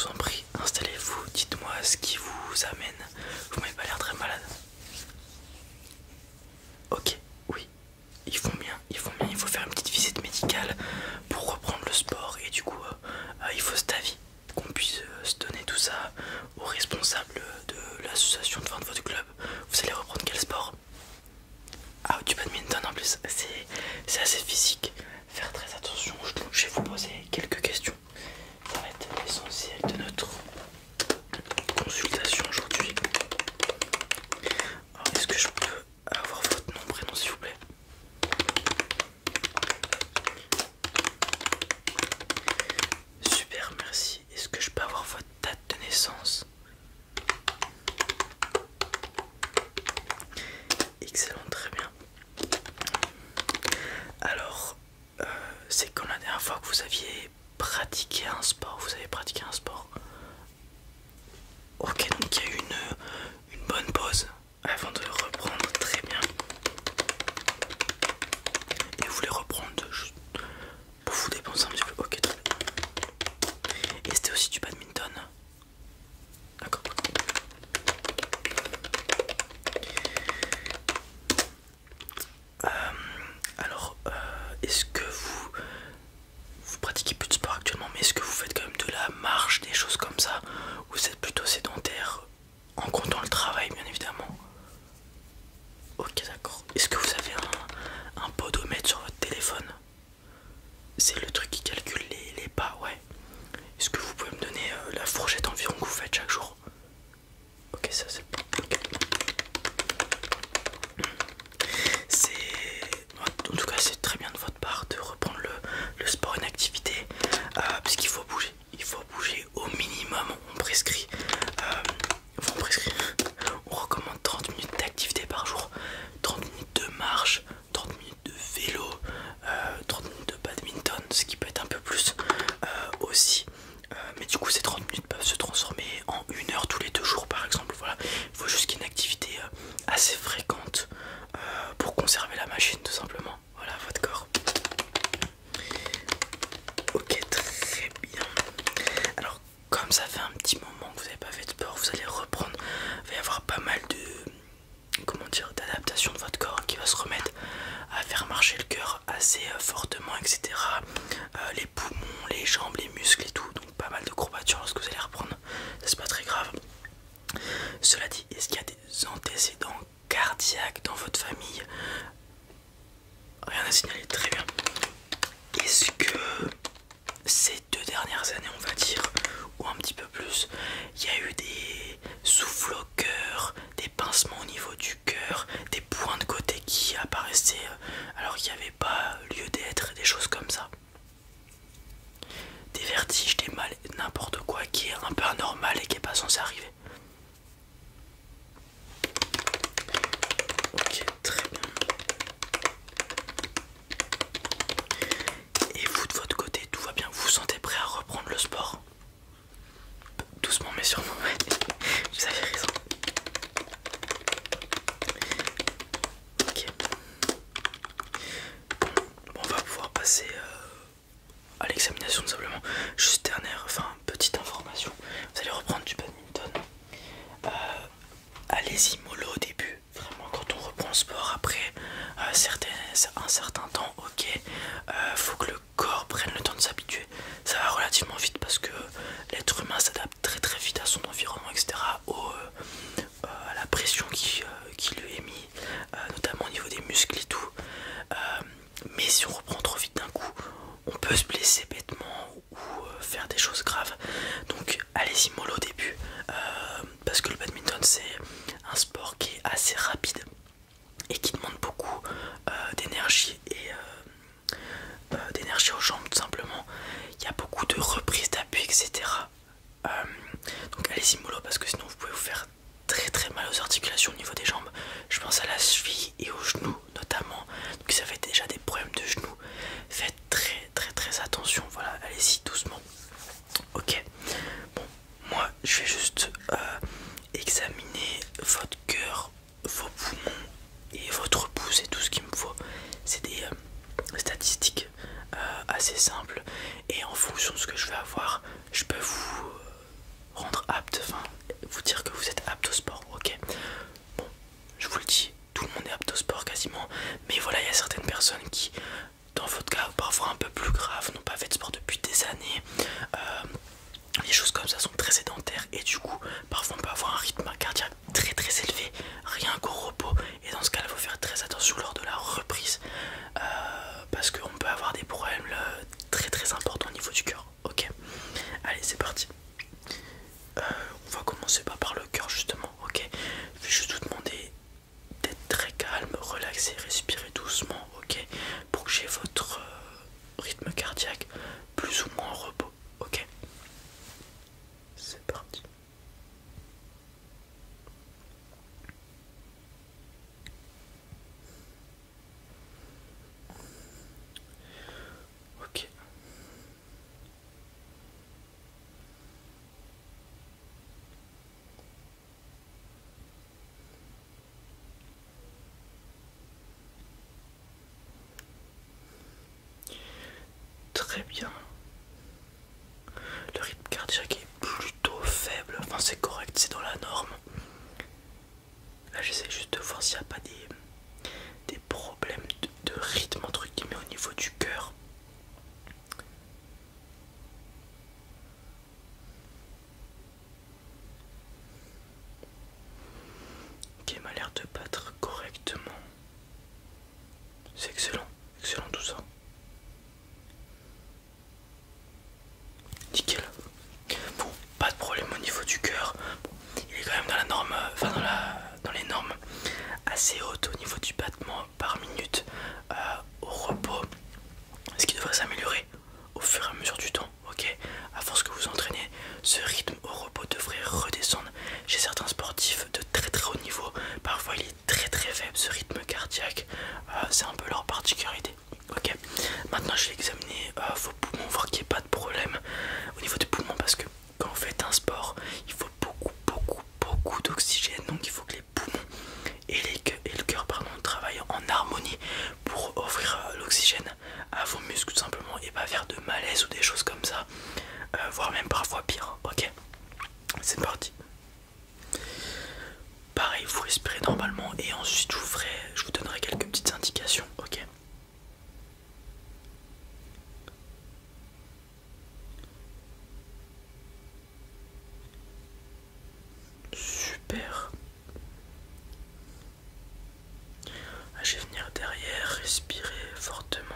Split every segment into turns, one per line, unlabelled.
vous en prie, installez-vous, dites-moi ce qui vous amène. Vous m'avez pas l'air très malade. Ok, oui, ils font bien, il faut faire une petite visite médicale pour reprendre le sport et du coup il faut cet avis, qu'on puisse se donner tout ça aux responsables de l'association de votre club. Vous allez reprendre quel sport? Ah, du badminton en plus, c'est assez physique. Faire très attention aux genoux. Je vais vous poser quelques questions. Ça va être l'essentiel de notre consultation aujourd'hui. Alors, est-ce que je peux avoir votre nom, prénom s'il vous plaît? Super, merci. Est-ce que je peux avoir votre date de naissance? Excellent, très bien. Alors, c'est quand la dernière fois que vous aviez pratiqué un sport? Vous avez pratiqué un sport? Ok, donc il y a eu une bonne pause avant de reprendre, très bien. Et vous voulez reprendre juste pour vous dépenser un petit peu? Ok, très bien. Et c'était aussi du badminton? D'accord. Alors, est-ce que vous pratiquez plus de sport actuellement, mais est-ce que vous faites quand même de la marche, des choses comme ça, ou vous êtes plutôt sédentaire, en comptant le travail bien évidemment? Ok, d'accord. Est-ce que vous avez un podomètre sur votre téléphone? C'est le truc qui calcule les pas, ouais. Est-ce que vous pouvez me donner la fourchette environ que vous faites chaque jour? Ok, ça c'est bon. Ok. En tout cas, c'est très bien de votre part de reprendre le sport, une activité, parce qu'il faut bouger. Il faut bouger au minimum. On prescrit, on recommande 30 minutes d'activité par jour, 30 minutes de marche, 30 minutes de vélo, 30 minutes de badminton, ce qui peut être un peu plus aussi. Mais du coup, ces 30 minutes peuvent se transformer en 1 heure tous les 2 jours par exemple. Voilà, il faut juste qu'il y ait une activité assez fréquente pour conserver la machine tout simplement. Voilà, votre corps. Ok, très bien. Alors, comme ça fait un petit moment que vous n'avez pas fait de sport, vous allez reprendre. Il va y avoir pas mal de, comment dire, d'adaptation de votre corps qui va se remettre à faire marcher le cœur assez fortement, etc. Les poumons, les jambes, les muscles et tout. Donc pas mal de courbatures lorsque vous allez reprendre. Ça, c'est pas très grave. Cela dit, est-ce qu'il y a des antécédents cardiaques dans votre famille? Rien à signaler, très bien. Est-ce que ces 2 dernières années, on va dire, ou un petit peu plus, il y a eu des souffles au cœur, des pincements au niveau du cœur, des points de côté qui apparaissaient alors qu'il n'y avait pas lieu d'être, des choses comme ça? Des vertiges, des mal, n'importe quoi qui est un peu anormal et qui n'est pas censé arriver? Ok, très bien. Et vous, de votre côté, tout va bien? Vous vous sentez prêt à reprendre le sport? Doucement mais sûrement, ouais. Vous avez raison. Ok. Bon, on va pouvoir passer à l'examination tout simplement. Juste dernière, enfin petite information. Vous allez reprendre du badminton. Allez-y mollo au début. Vraiment, quand on reprend le sport après un certain temps, ok, faut que le corps prenne le temps de s'habituer. Ça va relativement vite parce que l'être humain s'adapte très très vite à son environnement, etc. À la pression qui lui est mise, notamment au niveau des muscles et tout. Mais si on reprend trop vite d'un coup, on peut se blesser bêtement ou faire des choses graves. Donc allez-y mollo au début, parce que le badminton c'est un sport qui est assez rapide et qui demande beaucoup d'énergie et d'énergie aux jambes tout simplement. Il y a beaucoup de reprises d'appui, etc. Donc allez-y mollo parce que sinon vous pouvez vous faire très très mal aux articulations au niveau des jambes. Je pense à la cheville et aux genoux notamment. Donc si vous avez déjà des problèmes de genoux, faites très très très attention. Voilà, allez-y doucement. Ok, bon, moi je vais juste examiner votre cœur, vos poumons et votre pouls, c'est tout ce qu'il me faut. C'est des statistiques assez simples et en fonction de ce que je vais avoir, je peux vous c'est parti. On va commencer pas par le cœur justement, ok. Je vais juste vous demander d'être très calme, relaxé, respirer doucement, ok. Pour que j'ai votre rythme cardiaque plus ou moins en repos, ok. C'est parti. Ok. Très bien. Le rythme cardiaque est plutôt faible, enfin c'est correct, c'est dans la norme. Là j'essaie juste de voir s'il n'y a pas des problèmes de rythme entre guillemets au niveau du cœur. Qui m'a l'air de battre correctement. C'est excellent, excellent tout ça. Nickel. Bon, pas de problème au niveau du cœur. Bon, il est quand même dans la norme, enfin dans les normes assez hautes au niveau du battement par minute au repos. Ce qui devrait s'améliorer au fur et à mesure du temps, ok. À force que vous entraînez, ce rythme au repos devrait redescendre. Chez certains sportifs de très très haut niveau, parfois il est très très faible ce rythme cardiaque. C'est un peu leur particularité. Ok, maintenant je vais examiner vos poumons, voir qu'il n'y ait pas de problème au niveau des poumons, parce que quand vous faites un sport, il faut beaucoup d'oxygène, donc il faut que les poumons et le cœur travaillent en harmonie pour offrir l'oxygène à vos muscles tout simplement, et pas faire de malaise ou des choses comme ça, voire même parfois pire. Ok, c'est parti. Pareil, vous respirez normalement et ensuite je vous donnerai quelques petites indications, ok. Super. Je vais venir derrière, respirer fortement.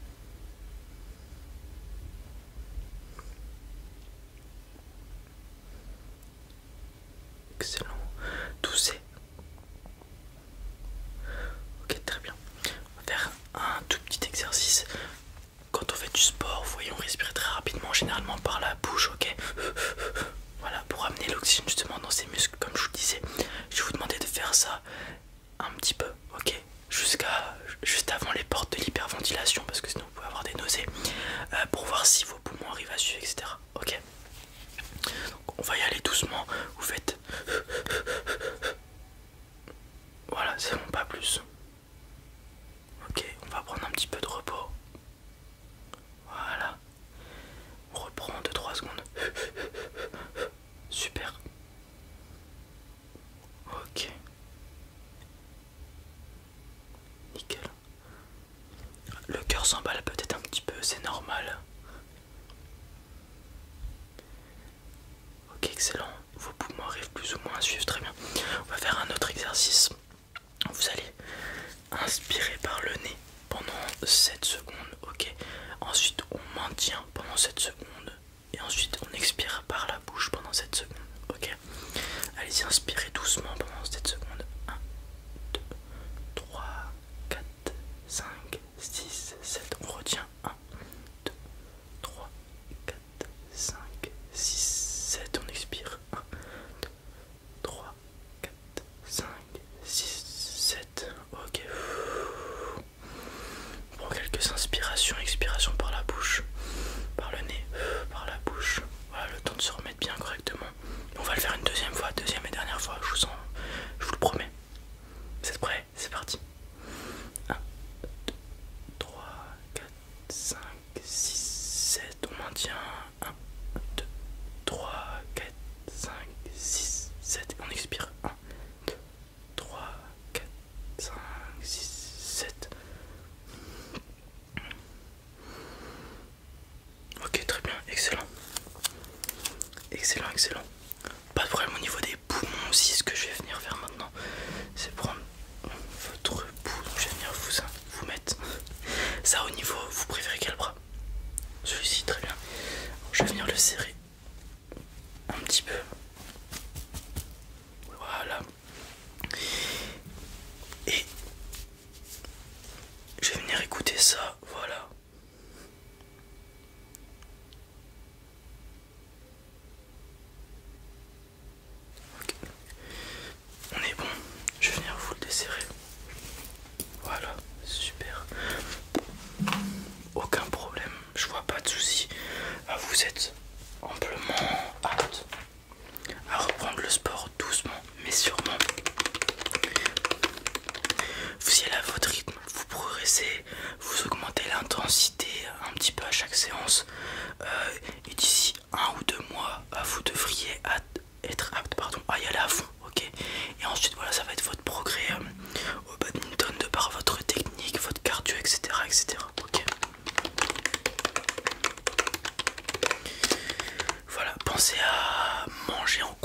Excellent. Toussez. Ok, très bien. On va faire un tout petit exercice. Quand on fait du sport, vous voyez, on respire très rapidement, généralement par la bouche, ok. Voilà, pour amener l'oxygène justement dans ces muscles, comme je vous disais. Je vais vous demander de faire ça un petit peu, ok, juste avant les portes de l'hyperventilation, parce que sinon vous pouvez avoir des nausées, pour voir si vos poumons arrivent à suivre, etc. Ok. Donc on va y aller doucement. Vous faites voilà, c'est bon, pas plus. Ok, on va prendre un petit peu de repos. Voilà. On reprend 2-3 secondes. Super. Ok. Nickel. Le cœur s'emballe peut-être un petit peu, c'est normal. Ok, excellent. Vos poumons arrivent plus ou moins à suivre, très bien. On va faire un autre exercice. Vous allez inspirer par le nez pendant 7 secondes, ok. Ensuite, on maintient pendant 7 secondes. Et ensuite, on expire par la bouche pendant 7 secondes, ok. Allez-y, inspirez doucement pendant 7 secondes. 1, 2, 3, 4, 5, 6, 7. On retient. 1, 2, 3, 4, 5, 6, 7. On expire. 1, 2, 3, 4, 5, 6, 7. Ok. On prend quelques inspirations, expirations par la bouche, par le nez, par la bouche. Voilà, le temps de se remettre bien correctement. On va le faire une deuxième fois, deuxième et dernière fois, je vous le promets. Vous êtes prêts? C'est parti. 1, 2, 3, 4, 5, 6, 7. On maintient. 1, 2, 3, 4, 5, 6, 7. Et on expire. 1, 2, 3, 4, 5, 6, 7. Ok, très bien, excellent. Excellent, excellent. Pas de problème au niveau des poumons aussi. Ce que je vais venir faire maintenant, c'est prendre votre pouls. Donc je vais venir vous mettre ça au niveau. Vous préférez quel bras? Celui-ci, très bien. Je vais venir le serrer un petit peu. Voilà. Et je vais venir écouter ça, voilà. Ok. On est bon, je vais venir vous le desserrer. Voilà, super. Aucun problème, je vois pas de soucis. Vous êtes amplement apte à reprendre le sport doucement mais sûrement. Vous y allez à votre rythme, vous progressez, vous augmentez l'intensité un petit peu à chaque séance. Et d'ici 1 ou 2 mois, vous devriez être apte à y aller à fond, ok. Et ensuite voilà, ça va être votre progrès au badminton de par votre technique, votre cardio, etc. Ok. Voilà, pensez à manger en